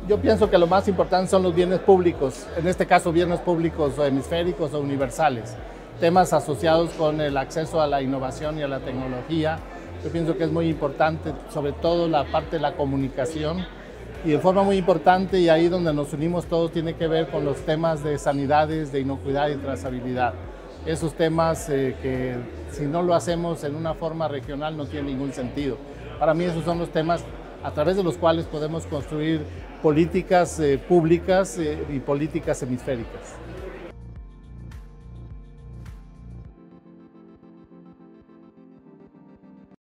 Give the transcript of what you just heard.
Yo pienso que lo más importante son los bienes públicos, en este caso bienes públicos o hemisféricos o universales, temas asociados con el acceso a la innovación y a la tecnología. Yo pienso que es muy importante, sobre todo la parte de la comunicación, y de forma muy importante, y ahí donde nos unimos todos, tiene que ver con los temas de sanidades, de inocuidad y trazabilidad. Esos temas que si no lo hacemos en una forma regional no tiene ningún sentido. Para mí esos son los temas a través de los cuales podemos construir políticas públicas y políticas hemisféricas.